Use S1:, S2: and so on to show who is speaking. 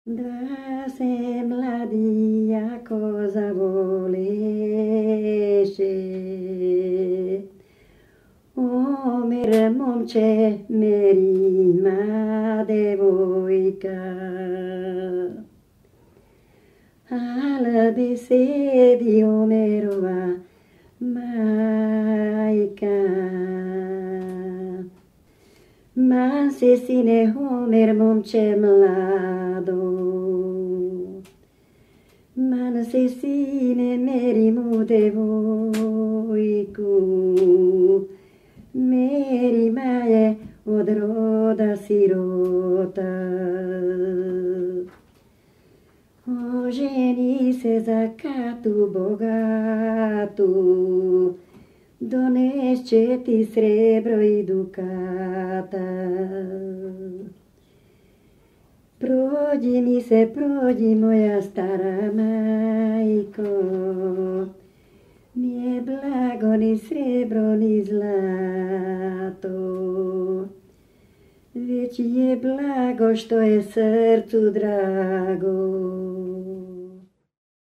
S1: Da se mladý, ako zavoleše. O mer momče, meri ma devojka. Alla besedi Omerova majka. Ma se sine Homer momče mlado. Man se sine meri mu devojku. Meri maje od roda sirota. Oženi se za katu bogatu, donešće ti srebro i dukata. Prođi mi se, prođi moja stara majko, nije blago ni srebro ni zlato, već je blago što je srcu drago.